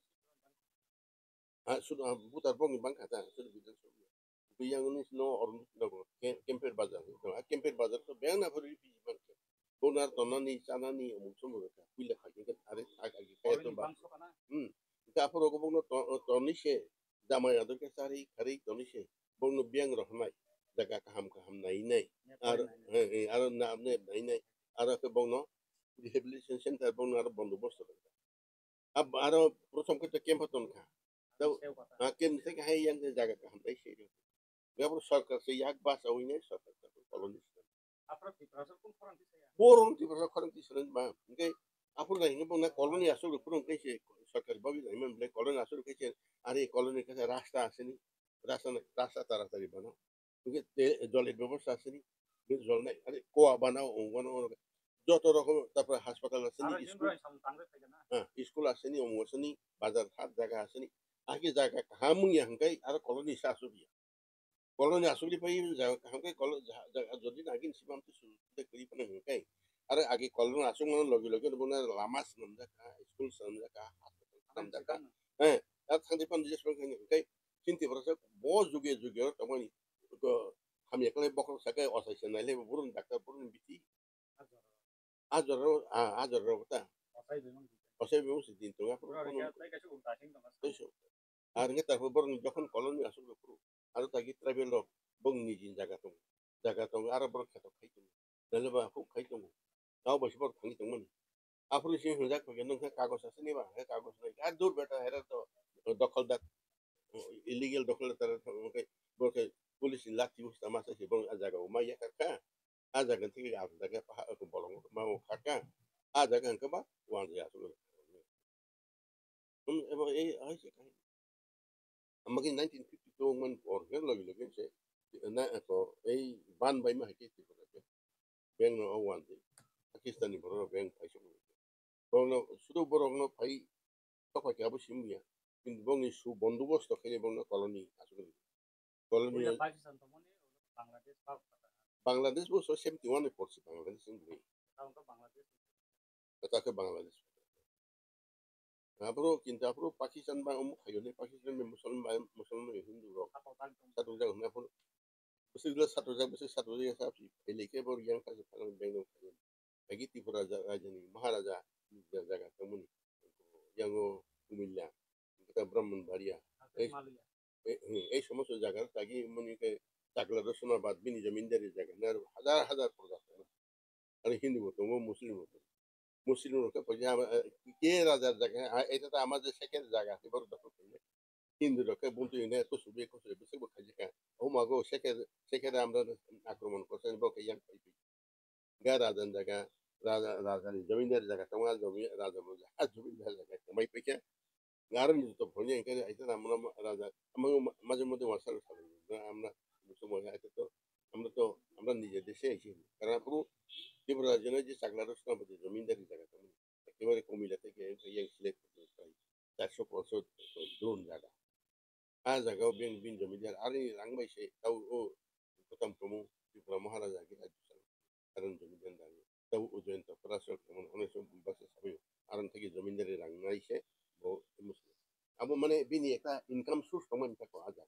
ah sudah putar bong bang kata sudah bidan so yang ini no orang no kemper bazar itu ah kemper bazar to bang na puri pi bang bonar tonani chanani umum semua ka kuila kaki kan are agi kaya to bang hmm kita apa rogo bong no tonishe damai ado ke sari kari tonishe bong no biang rohnai jaga kaham kaham nai nai আর হ্যাঁ এই আরো না আপনি নাই নাই আরো একটা বংন rehabilitation centre বংন আরো বন্দোবস্ত করে আব আরো প্রথম ক্ষেত্রে কেম হতন খা তাও কেম থেকে হাই yang জায়গা কাহাম তাই সেই Gabro সরকার সেই এক বাস ওইনে সরকার কলোনি আপনার প্রিপারেশন কোন ফরম দিছে borong ti basa korang ti seren ba ngai apun lai ngai bong koloni asur purung kai se সরকার babi lai men ble koloni asur kai se are koloni ka রাস্তা আসেনি রাস্তা রাস্তা তাড়াতাড়ি বানাও ngai জলের ব্যবস্থা আসেনি জল নাই আরে কোয়া বানাও বানাও যত রকম তারপরে হাসপাতাল আসেনি স্কুল হ্যাঁ স্কুল আসেনি অমুক আসেনি বাজার হাট জায়গা আসেনি আগে জায়গা হামুই হাঙ্কাই আর কলোনি আসুবি koloni asuli pa yun ja hangkai kolo যদি nagin simam tu sudah kiri pana hangkai are agi koloni asung ngon logi logi buna lamas namda ka school namda ka namda ka eh at thandi pan dis pan hangkai cinti berasa bo juge juge tamani ko kami ekle bokro sakai osai senale burun daktar burun biti ajoro ajoro ta osai bemu sidin to ya আর nge তারপর বরং যখন colony আসলে পুরো আরো তাগি tribal rock বং নিজিন জায়গা দং জায়গা দং আরো বড় খেত খাইতো নালে বা খুব খাইতো তাও বসে বড় খাইতো মন আপনি সে হয়ে যাক নং কাগজ আছে নিবা হে কাগজ নাই আর দূর বেটা হেরা তো দখলদার ইলিগেল দখলদার ওকে বকে পুলিশ লাঠি উস্তা মাসে সে বং জায়গা ও মাইয়া কাকা আ জায়গা থেকে আর জায়গা পাহা বলং মা কাকা আ জায়গা কে বা ওয়ান যে আসলে এবং এই হইছে আমাকে nineteen fifty-two man organ lagi lagi se na ko ei ban bai ma ke ti ko ke beng no awan ti pakistani boro beng pai so bong no sudo boro no pai to ko ke abu simia kin bong ni su বন্দোবস্ত খেলে বং colony আসলে colony Bangladesh Bangladesh বসে seventy-one এ পড়ছে Bangladesh English Bangladesh তাকে Bangladesh Apro kinta apro Pakistan ba umu kayo ni Pakistan may Muslim ba Muslim may Hindu ro satu jang na apro besi gila satu jang besi satu jang sa pi pelike bor yang kasi palang bengno kayo lagi ti pura raja ni maharaja jaga temuni yang umilya kita Brahman baria এই সমস্ত জায়গার তাগি মনে কে চাকলা রসনা বাদ বিনি জমিনদারি জায়গা না হাজার হাজার প্রজাতি আর হিন্দু মতো মুসলিম মতো মুসলিম লোকে কে রাজার জায়গা এটা তো আমাদের শেখের জায়গা এবার দখল করলে হিন্দু লোকে বলতে এনে এত সুবিধে করছে বেশি খাই খায় ও মাগো শেখের শেখের আমরা আক্রমণ করছেন বকে ইয়াং পাইবি গা রাজার জায়গা রাজা রাজধানী জমিনের জায়গা তোমার জমি রাজা বলছে আর জমিনের জায়গা তোমাই পেকে গারণ তো ভরে এখানে এটা আমরা রাজা আমাকে মাঝে মধ্যে মশাল আমরা সময় এটা তো আমরা তো আমরা নিজের দেশে এসে কারণ পুরো ত্রিপুরা রাজ্যের যে চাকলা রচনা জমিনদারি জায়গা তেমন একেবারে কমিলা থেকে ইয়াং সিলেক্ট প্রায় চারশো বছর দ্রোণ জায়গা আর জায়গাও বেন বিন জমিদার আরে রাংবাইছে তাও ও প্রথম প্রমু ত্রিপুরা মহারাজা আগে রাজ্য কারণ জমিদার দাঁড়িয়ে তাও ও জয়ন্ত পরাশর অনেক সময় বাসে সবাই আরন থেকে জমিদারি রাংনাইছে মুসলিম আবু মানে বিনি একটা ইনকাম সোর্স কমান থাকো আজ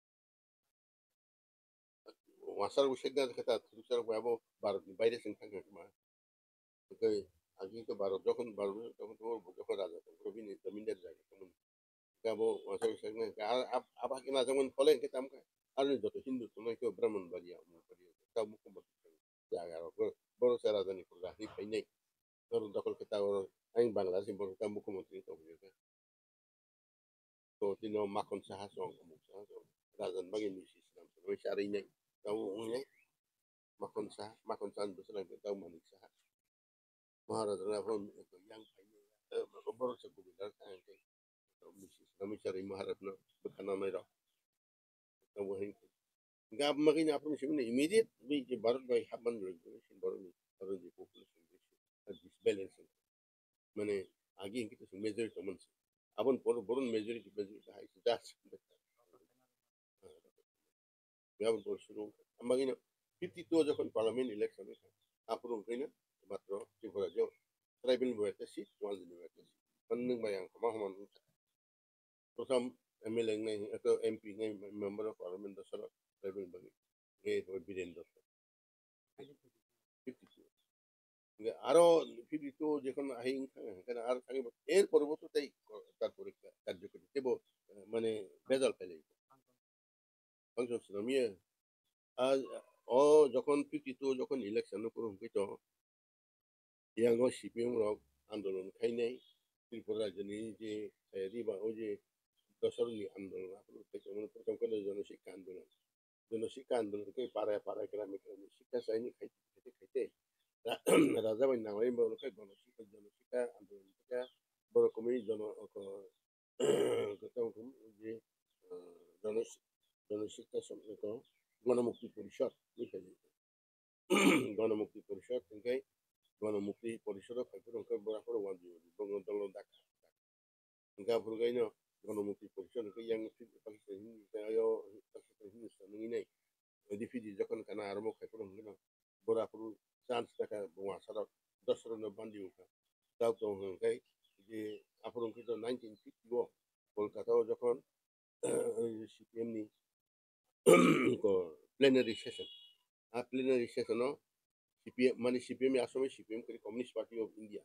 ওয়াসার উশেগা কথা তুসার বাবু ভারত বাইরে সিং থাকে মা ওকে আগে তো ভারত যখন ভারত তখন তো যখন রাজা তখন বিনি জমিদার জায়গা কেমন গাবো ওয়াসার উশেগা আর আবা কিনা যেমন ফলে কে তাম আর যত হিন্দু তুমি কেউ ব্রাহ্মণ বাড়িয়া তাও মুখ্যমন্ত্রী জায়গা বড় সে রাজধানী করে রাখি পাই নাই ধরুন দখল কে তাও আইন বাংলাদেশ বড় তা মুখ্যমন্ত্রী তো তো তিনি মাখন সাহা সং রাজন বাগি মিশি ইসলাম ওই সারি নাই তাও উনি মাখন সাহা মাখন সাহা বসে তাও মানিক সাহা মহারাজা এখন yang বড় সে কবিতার কাহিনী মিশি ইসলাম সারি মহারত্ন বেখানা মেরা তো ওই গাব মাগিন আপনি সেখানে ইমিডিয়েট বি যে ভারত ভাই হাবান রেগুলেশন বড় ভারত যে পপুলেশন ডিসব্যালেন্স মানে আগে কিন্তু মেজরিটি মন আপন বড় বড় মেজরিটি মেজরিটি হাই দাস গাব বড় শুরু মাগিন fifty-two যখন পার্লামেন্ট ইলেকশন আপন কইনা মাত্র ত্রিপুরা যে ট্রাইবেল বয়তে সিট ওয়ান দিন পান্নং বায়াং কমা হমান প্রথম এমএলএ নাই এত এমপি নাই মেম্বার অফ পার্লামেন্ট দসর ট্রাইবেল বাগি এ বীরেন্দ্র fifty-two আরো fifty-two যখন আহিং কেন আর থাকিব এর পরবর্তীতেই তার পরীক্ষা কার্যকরী কেব মানে রেজাল্ট পেলে ফাংশন ছিল মিয়ে আজ ও যখন ফিফটি টু যখন ইলেকশন করুন তো ইয়াঙ্গো সিপিএম রক আন্দোলন খাইনাই ত্রিপুরা রাজ্যনি যে রিবা ওই যে দশরনি আন্দোলন প্রথম করে জনশিক্ষা আন্দোলন জনশিক্ষা আন্দোলনকে পাড়ায় পাড়ায় গ্রামে গ্রামে শিক্ষা চাইনি খাইতে খাইতে খাইতে রাজা বাই নামাই বলকে গণশিক্ষা জনশিক্ষা আন্দোলন থেকে বড় কমি জন যে জনশিক্ষা গণমুক্তি পরিষদ গণমুক্তি পরিষদ থেকে গণমুক্তি পরিষদ খাইতে বরাফর ওয়ান বঙ্গ দল দেখা ఇంకా పురుగైన গণমুক্তি পরিষদ yang ini refugee যখন kana armo খাইতে হলো বরাফর চান্স দেখা বঙ্গা সারা দশরন বান্দি উঠা তাও তো হই যে আপন কিন্তু নাইনটিন ফিফটি ওয়ান কলকাতাও যখন সিপিএম নি প্লেনারি সেশন আর প্লেনারি সেশনও সিপিএম মানে সিপিএম আসলে সিপিএম করে communist party of India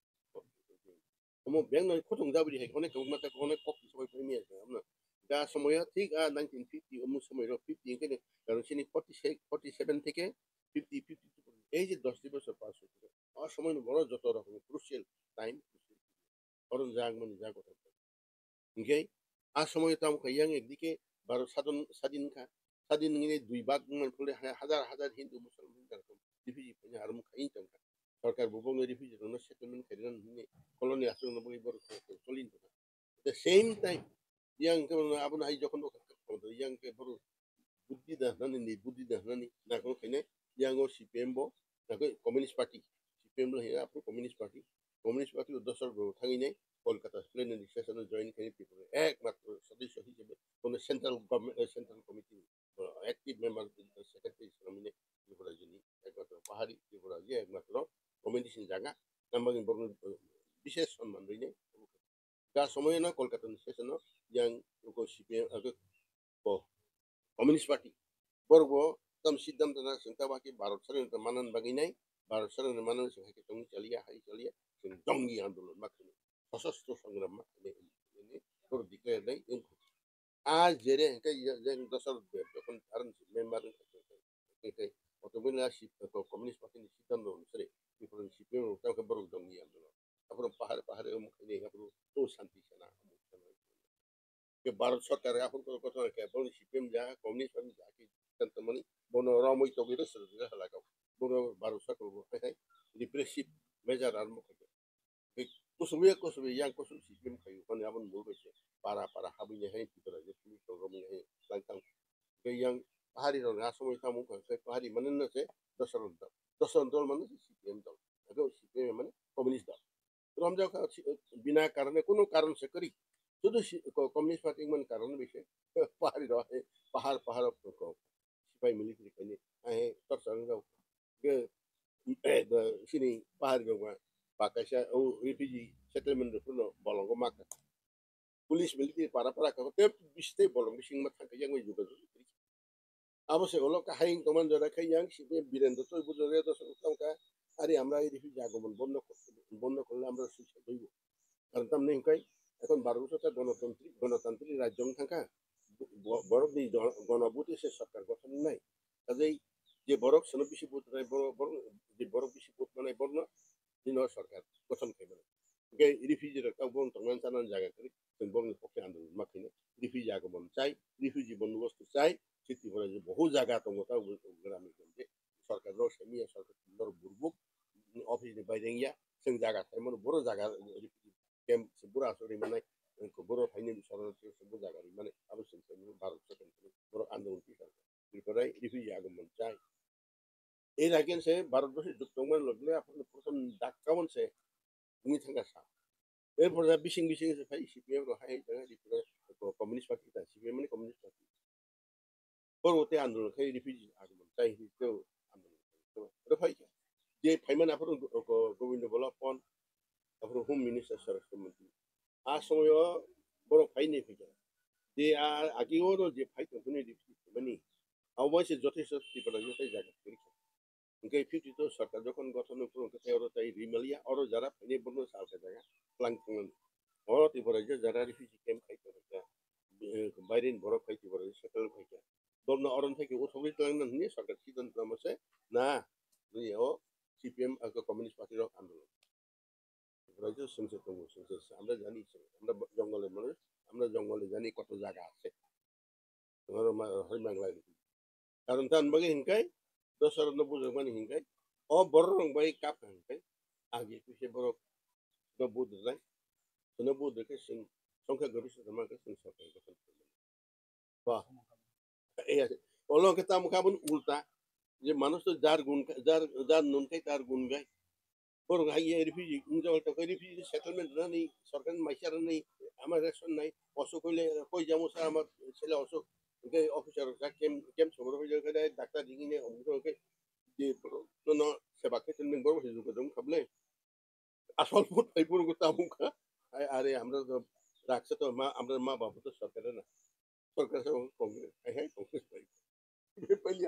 como bien no ko tong dabri he konek ko mata konek kok soy premier amna da সময় ঠিক nineteen fifty অমুক সময় fifty এখানে কারণ তিনি forty-six forty-seven থেকে fifty fifty-two এই যে দশ বছর পাস হচ্ছে আর সময় বড় যত রকম ক্রুশিয়াল টাইম কারণ জাগ মানে জাগ কথা ওকে আর সময় তো আমাকে ইয়াং একদিকে ভারত স্বাধীন স্বাধীন খা স্বাধীন নিয়ে দুই ভাগ করে হাজার হাজার হিন্দু মুসলমান এরকম রিফিউজি পেয়ে আর মুখ খাই টাকা সরকার বুবং রিফিউজি জন্য সেটেলমেন্ট খাইলেন colony asal na mga ibar solin to at the same time yang ke abon hay jokon ko yang ke baru buddhi da nani ni buddhi da nani na ko kene yang o cpm bo na ko communist party cpm lo hira apu communist party communist party udosor bo thangi nei kolkata plenary session join kari people ek matro sadisho hisabe kono central government central committee active member secretary nominee tripura jini ekmatro pahari tripura je ekmatro committee jaga namagin borno বিশেষ সম্মান রইলে তার সময় না Kolkata station yang ko CPM ko communist party বর্গ তম সিদ্ধান্ত না চিন্তা বাকি ভারত সরকার মানন বাকি নাই ভারত সরকার মানন সহায়কে তুমি চালিয়ে হাই চালিয়ে জঙ্গি আন্দোলন মাখনে সশস্ত্র সংগ্রাম মাখনে তোর ডিক্লেয়ার দেয় আজ জেরে yang দশর যখন কারণ মেম্বার অটোমেলা কমিউনিস্ট পার্টি সিদ্ধান্ত অনুসারে সিপিএম তাকে বড় জঙ্গি আন্দোলন अपरो पहाड़ पहाड़ मुखने अपरो तो शांति सेना के भारत सरकार अपन को कथा के बोल सीपीएम जा कम्युनिस्ट पार्टी जा के तंतमनि बनो रमई तो बिरो सर जा हलाका बनो भारत सरकार को है रिप्रेसिव मेजर आर्म को के कुसुबे कुसुबे yang कुसुब सीपीएम खायो कोन अपन मूल बसे पारा पारा हाबिने है पितरा जे पुलिस तो रमई है लांतां के yang पहाड़ी रो ना समय था मुख के पहाड़ी मनन से दसरन दसरन दल मन सीपीएम दल अगर सीपीएम माने कम्युनिस्ट दल रमजा बिना कारण कोनो कारण से करी शुद्ध कम्युनिस्ट पार्टी मन कारण विषय पहाड़ी रहे पहाड़ पहाड़ को सिपाही मिलिट्री कने है तर सरंग के सिनी पहाड़ गवा पाकाशा ओ रिफ्यूजी सेटलमेंट फुनो बलंगो माक पुलिस मिलिट्री पारा पारा का ते बिस्ते बलंग सिंग मा थांके yang जुग अब से ओलो का हाइंग तमन जरा खाय yang सिबे बिरेंद्र तो बुजरे तो का আরে আমরা এই রিফিউজি আগমন বন্ধ বন্ধ করলে আমরা সুস্থ হইব কারণ তাম নেই কই এখন বারো বছর গণতান্ত্রিক গণতান্ত্রিক রাজ্য থাকা বড় গণভোটে সে সরকার গঠন নাই কাজেই যে বড় সনদ বেশি ভোট নাই বড় বড় যে বড় বেশি ভোট মানে বড় দিন সরকার গঠন খাইবে ওকে রিফিউজির একটা বন তঙ্গান চানান জায়গা করে বঙ্গ পক্ষে আন্দোলন মাখিনে রিফিউজি আগমন চাই রিফিউজি বন্দোবস্ত চাই সেটি বলে যে বহু জায়গা তঙ্গ তাও গ্রামে গঞ্জে সরকার সেমিয়া সরকার সুন্দর বুর্বুক অফিস বাইরেঙ্গিয়া जों जागा थाइमोन बर' जागा केम बुरा सरि माने बर' थाइनि सरकारनि सब जागा माने आवश्यक भारत सरकार बर' आंदोलन की बेफोराय रिफिउजी आगमन जाय এই রাগেন সে ভারতবর্ষে যুক্তমান লগলে আপনি প্রথম ডাক্কামন সে উনি থাকা সা এরপর যা বিশিং বিশিং সে ফাই সিপিএম রহাই কমিউনিস্ট পার্টি তা সিপিএম মানে কমিউনিস্ট পার্টি পরবর্তী আন্দোলন খাই রিফিউজি আগমন চাই হিসেবে আন্দোলন রফাই যে ফাইমান আপন গোবিন্দ বল্লভপন আপন হোম মিনিস্টার স্বরাষ্ট্রমন্ত্রী আর সময় বড় ফাইনে ফিকে যে আগেও যে ফাইট শুনে রিফিউজি মানে অবশ্যই যথেষ্ট ত্রিপুরা যথেষ্ট জায়গা করেছে ওকে ফিফটি তো সরকার যখন গঠন করতে ওরা তাই রিমালিয়া ওরা যারা ফাইনে বন্য সালকা জায়গা প্লাং প্লাং ওরা ত্রিপুরা যে যারা রিফিউজি ক্যাম্প খাইতে বাইরের বড় খাইতে পারে সেটেল খাইতে Dorna orang থেকে উঠবি তো নিয়ে সরকার সিদ্ধান্ত নামছে না নিও সিপিএম atau কমিউনিস্ট পার্টির আন্দোলন রাজ্য সংসদ সংসদ আমরা জানি আমরা জঙ্গলের মানুষ আমরা জঙ্গলে জানি কত জায়গা আছে তোমার হরিমাংলায় karon tan bagi hingkai dosar na buzo man hingkai o borong bai kap hingkai agi ku se borok do budo dai na budo ke sin songka gabi sa ma ke sin sa ke ba eh olo ke tam kabun ulta যে মানুষ তো যার গুণ যার যার নুন খাই তার গুণ গায় বরং আইয়ে রিফিউজি উনজল তো রিফিউজি সেটেলমেন্ট না নেই সরকার মাইসার নেই আমার রেশন নাই অসুখ হইলে কই যাবো স্যার আমার ছেলে অসুখ অফিসার কেম কেম সবর হয়ে যায় ডাক্তার দিনে অমুকে যে কোনো সেবা ক্ষেত্রে নেই বড় হয়ে যোগাযোগ খাবলে আসল ফুট পাই পুরো কথা মুখা আরে আমরা তো রাখছে তো মা আমরা মা বাবা তো সরকারে না সরকার কংগ্রেস হ্যাঁ কংগ্রেস পাই পাইয়া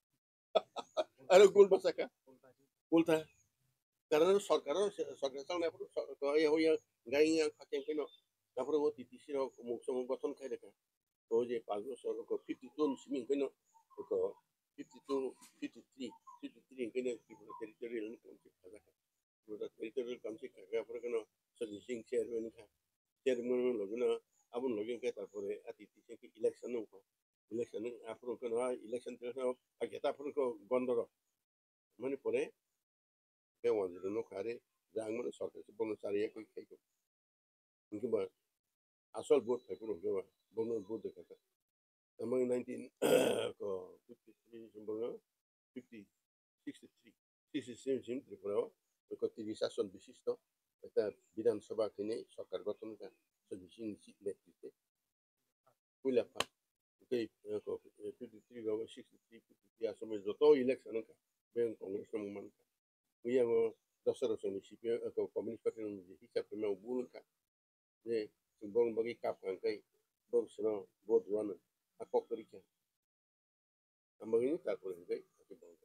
আরে গোল বাসাকা উল্টা karena সরকার সরকার চালনা তো এই হইয়া গাই খাকেন কেন তারপরে ও তিতিসির মুখ সংগঠন খাই দেখা তো যে পাঁচ বছর ফিফটি টু সিমিং কেন তো fifty two fifty three fifty three কেন টেরিটোরিয়াল কনফ্লিক্ট থাকা টেরিটোরিয়াল কনফ্লিক্ট থাকা পরে কেন সার্ভিসিং চেয়ারম্যান খা চেয়ারম্যান লগিনা আবুন লগিন কে তারপরে তিতিসি কি ইলেকশন নো ইলেকশন আপন কেন ইলেকশন তো আগে তারপরে গন্ডর মানে পরে ke wanjiro no kare jang mo sorte bono sariya ko kai ko inki ba asal bot kai ko ke ba bono bot de kata among nineteen ko fifty-three jumbo fifty sixty-three sixty-seven jim tripura ko tiri শাসন বিশিষ্ট একটা বিধানসভা কিনে সরকার গঠন করে সবিশিং seat নেতৃত্বে কুইলাফা এই ko fifty-three go sixty-three fifty-three আসলে যত ইলেকশন কা বেন Congress movement yang dasar sini sipil atau komunis parti yang hisap memang bulan kan je sebelum bagi kap kan kai baru sana buat wana aku kerja tambah ini tak boleh kai tapi bang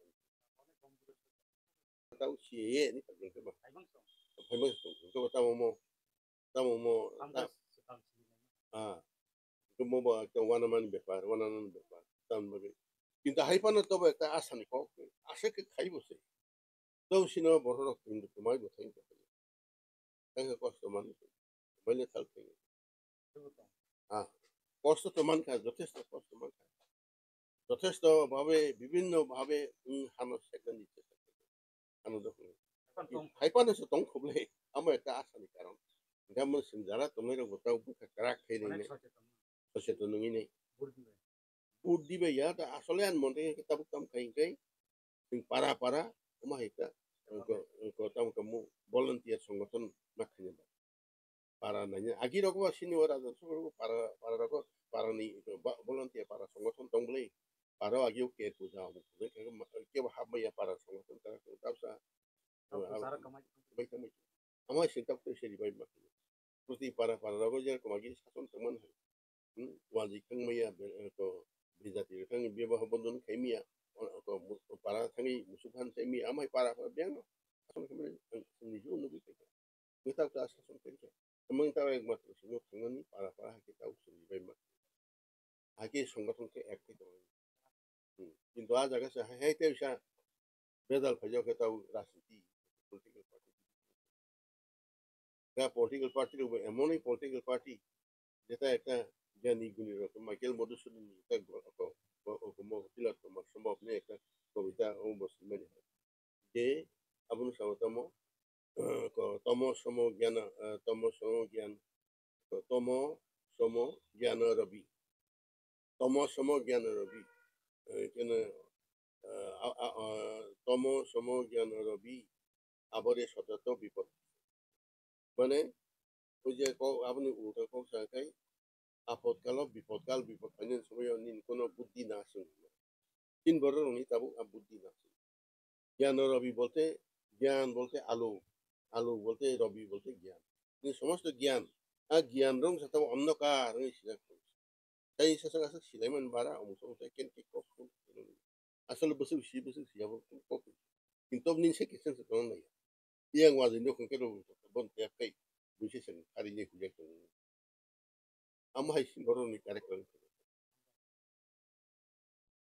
tahu sih ni tak boleh bang memang itu tahu mau tahu mau ah itu mau bawa ke wana mana bepar wana mana bepar tahun bagi kita hai pana tu berita asal ni kau asal ke kai bos Daw sino borok কিন্তু তোমায় বোঝাই কথা তাকে কষ্ট মানুষ বলে থাকতে হ্যাঁ কষ্ট তো মান খায় যথেষ্ট কষ্ট মান খায় যথেষ্ট ভাবে বিভিন্ন ভাবে হানো সেকেন্ড দিচ্ছে হানো দেখুন হাইপানে সে তং খুবলে আমার একটা আশা নেই কারণ যেমন যারা তোমার গোটা উপরে কারা খেয়ে নেই সচেতন নেই বুট দিবে ইয়া আসলে আন মনে কিতাব কাম খাই খাই পারা পারা Umah itu, ko tamu kamu volunteer সংগঠন makanya para nanya. Agi roko sini orang tu para para roko para ni volunteer para সংগঠন tong beli. Para agi oke puja amu. Kaya bahab maya para সংগঠন kara tak sa. Baik kami. Amai sintak tu seri baik makanya. Terus para para roko jangan kemagi sason teman. Wajib kang maya ko bijati kang biar bahab bondon kemia. Para tangi musuhan semi amai para biang asal kami sendiri untuk kita kita tak asal kerja teman kita yang matu semua dengan para para kita usung baik lagi সংগঠন ke aktif কিন্তু আজ আগে সে হাইতে উসা বেদাল ফাজো কে তাও রাজনীতি political party না political party এমনই পলিটিক্যাল পার্টি যেটা একটা জ্ঞানী গুণী রকম মাইকেল মধুসূদন একটা como tilar como সম্ভব নেই একটা কবিতা ও বসমেন যে আপন সমতম তম সম জ্ঞান তম সম জ্ঞান তম সম জ্ঞান রবি তম সম জ্ঞান রবি কেন তম সম জ্ঞান রবি আবরে সতত বিপদ মানে ওই যে আপনি উল্টা কক সাকাই আপদকাল বিপদকাল বিপদ ফাইনেন্স সময় কোনো বুদ্ধি না আসুন তিন বড় রঙি তাবু বুদ্ধি না আসুন জ্ঞান রবি বলতে জ্ঞান বলতে আলো আলো বলতে রবি বলতে জ্ঞান কিন্তু সমস্ত জ্ঞান আর জ্ঞান রং সাথে অন্ধকার সিলেক্ট করছে তাই শেষে কাছে সিলাইমান বাড়া অংশ কেন কে কখন আসলে বসে বসে বসে সিয়াব কখন কিন্তু আপনি সে কেসেন সে তখন নাই ইয়াং ওয়াজিন যখন কেন বলতে আপনি বিশেষ হারিয়ে খুঁজে আমহাই বড় নি কারেক্ট